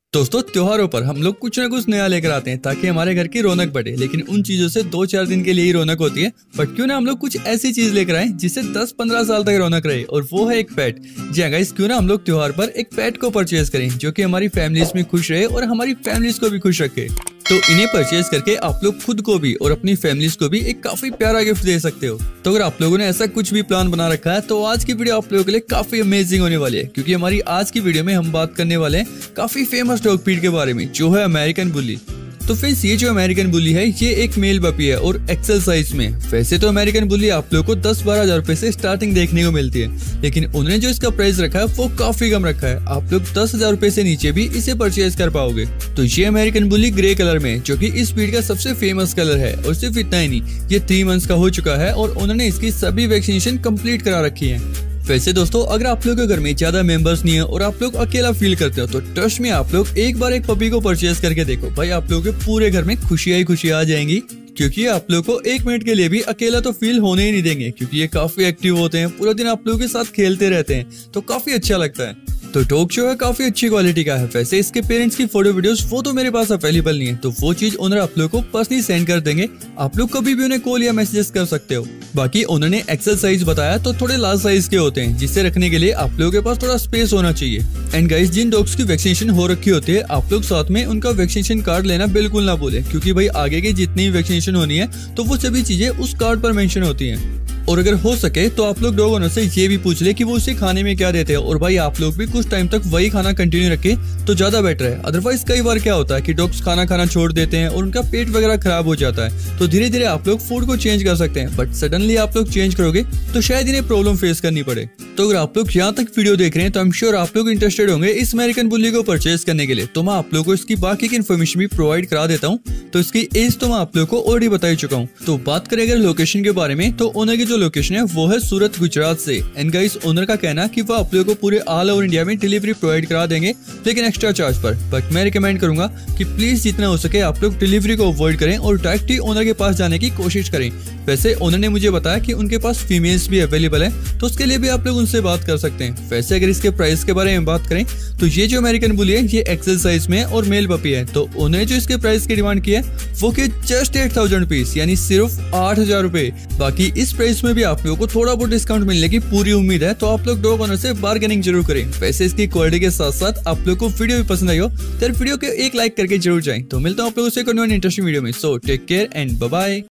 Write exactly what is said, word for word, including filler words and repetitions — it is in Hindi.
दोस्तों, त्योहारों पर हम लोग कुछ ना कुछ नया लेकर आते हैं ताकि हमारे घर की रौनक बढ़े। लेकिन उन चीजों से दो चार दिन के लिए ही रौनक होती है। बट क्यों ना हम लोग कुछ ऐसी चीज लेकर आए जिससे दस पंद्रह साल तक रौनक रहे, और वो है एक पेट। जी हाँ गाइस, क्यों ना हम लोग त्योहार पर एक पेट को परचेज करें जो कि हमारी फैमिलीज में खुश रहे और हमारी फैमिलीज को भी खुश रखे। तो इन्हें परचेज करके आप लोग खुद को भी और अपनी फैमिलीज को भी एक काफी प्यारा गिफ्ट दे सकते हो। तो अगर आप लोगों ने ऐसा कुछ भी प्लान बना रखा है तो आज की वीडियो आप लोगों के लिए काफी अमेजिंग होने वाली है, क्योंकि हमारी आज की वीडियो में हम बात करने वाले हैं काफी फेमस डॉग ब्रीड के बारे में, जो है अमेरिकन बुली। तो फ्रेंड्स, ये जो अमेरिकन बुली है ये एक मेल पपी है और एक्सेल साइज में। वैसे तो अमेरिकन बुली आप लोगों को दस बारह हजार रुपए से स्टार्टिंग देखने को मिलती है, लेकिन उन्होंने जो इसका प्राइस रखा है वो काफी कम रखा है। आप लोग दस हजार रुपए से नीचे भी इसे परचेज कर पाओगे। तो ये अमेरिकन बुली ग्रे कलर में, जो कि इस ब्रीड का सबसे फेमस कलर है। और सिर्फ इतना ही नहीं, ये थ्री मंथ्स का हो चुका है और उन्होंने इसकी सभी वैक्सीनेशन कंप्लीट करा रखी है। वैसे दोस्तों, अगर आप लोगों के घर में ज्यादा मेंबर्स नहीं है और आप लोग अकेला फील करते हो तो ट्रस्ट में आप लोग एक बार एक पपी को परचेज करके देखो भाई, आप लोगों के पूरे घर में खुशियां ही खुशियां आ जाएंगी। क्योंकि आप लोगों को एक मिनट के लिए भी अकेला तो फील होने ही नहीं देंगे, क्योंकि ये काफी एक्टिव होते हैं, पूरा दिन आप लोगों के साथ खेलते रहते हैं, तो काफी अच्छा लगता है। तो डॉग शो है काफी अच्छी क्वालिटी का है। वैसे इसके पेरेंट्स की फोटो वीडियोस वो तो मेरे पास अवेलेबल नहीं है, तो वो चीज ओनर आप लोगों को पर्सनली सेंड कर देंगे। आप लोग कभी भी उन्हें कॉल या मैसेजेस कर सकते हो। बाकी उन्होंने एक्सेल साइज बताया तो थोड़े लार्ज साइज के होते हैं, जिससे रखने के लिए आप लोगों के पास थोड़ा स्पेस होना चाहिए। एंड गाइस, जिन डॉग्स की वैक्सीनेशन हो रखी होती है आप लोग साथ में उनका वैक्सीनेशन कार्ड लेना बिल्कुल ना भूलें, क्योंकि भाई आगे की जितनी वैक्सीनेशन होनी है तो वो सभी चीजें उस कार्ड पर मेंशन होती हैं। और अगर हो सके तो आप लोग डॉग ओनर से ये भी पूछ ले कि वो उसे खाने में क्या देते हैं, और भाई आप लोग भी कुछ टाइम तक वही खाना कंटिन्यू रखें तो ज्यादा बेटर है। अदरवाइज कई बार क्या होता है कि डॉग्स खाना खाना छोड़ देते हैं और उनका पेट वगैरह खराब हो जाता है। तो धीरे धीरे आप लोग फूड को चेंज कर सकते हैं, बट सडनली आप लोग चेंज करोगे तो शायद इन्हें प्रॉब्लम फेस करनी पड़े। तो अगर आप लोग यहाँ तक वीडियो देख रहे हैं तो आई एम श्योर आप लोग इंटरेस्टेड होंगे इस अमेरिकन बुली को परचेज करने के लिए। तो मैं आप लोगों को इसकी बाकी की इन्फॉर्मेशन भी प्रोवाइड करा देता हूँ। तो इसकी एज तो मैं आप लोगों को ऑलरेडी बता ही चुका हूँ। तो बात करें अगर लोकेशन के बारे में, तो ओनर की जो लोकेशन है वो है सूरत, गुजरात से। एंड गाइस, ओनर का कहना है कि वो आप लोगों को पूरे ऑल ओवर इंडिया में डिलीवरी प्रोवाइड करा देंगे, लेकिन एक्स्ट्रा चार्ज पर। बट मैं रिकमेंड करूंगा कि प्लीज जितना हो सके आप लोग डिलीवरी को अवॉइड करें और डायरेक्ट ही ओनर के पास जाने की कोशिश करें। वैसे ओनर ने मुझे बताया कि उनके पास फीमेल्स भी अवेलेबल है, तो उसके लिए भी आप लोग उनसे बात कर सकते हैं। वैसे अगर इसके प्राइस के बारे में बात करें तो ये जो अमेरिकन बुली है ये एक्सेल साइज में और मेल पपी है। तो उन्हें जो इसके प्राइस की डिमांड की है वो कि जस्ट एट थाउजेंड रुपीज, यानी सिर्फ आठ हजार रुपए। बाकी इस प्राइस में भी आप लोगों को थोड़ा बहुत डिस्काउंट मिलने की पूरी उम्मीद है, तो आप लोग डॉग ओनर से बार्गेनिंग जरूर करें। वैसे इसकी क्वालिटी के साथ साथ आप लोग को वीडियो भी पसंद आई हो तो वीडियो के एक लाइक करके जरूर जाएं। तो मिलता हूं आप लोगों से कोई इंटरेस्टिंग वीडियो में। So take care and bye bye.